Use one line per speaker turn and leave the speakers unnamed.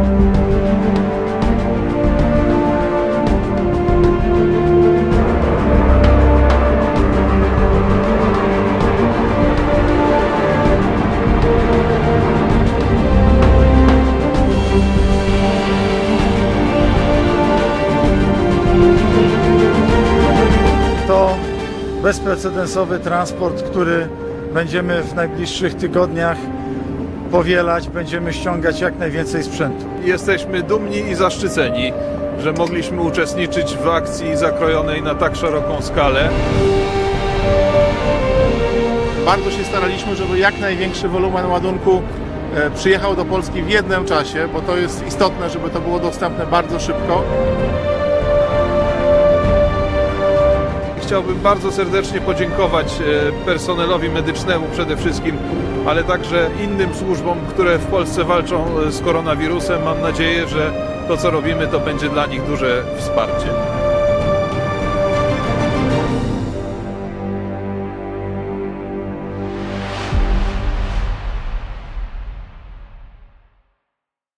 To bezprecedensowy transport, który będziemy w najbliższych tygodniach powielać, będziemy ściągać jak najwięcej sprzętu.
Jesteśmy dumni i zaszczyceni, że mogliśmy uczestniczyć w akcji zakrojonej na tak szeroką skalę.
Bardzo się staraliśmy, żeby jak największy wolumen ładunku przyjechał do Polski w jednym czasie, bo to jest istotne, żeby to było dostępne bardzo szybko.
Chciałbym bardzo serdecznie podziękować personelowi medycznemu przede wszystkim, ale także innym służbom, które w Polsce walczą z koronawirusem. Mam nadzieję, że to, co robimy, to będzie dla nich duże wsparcie.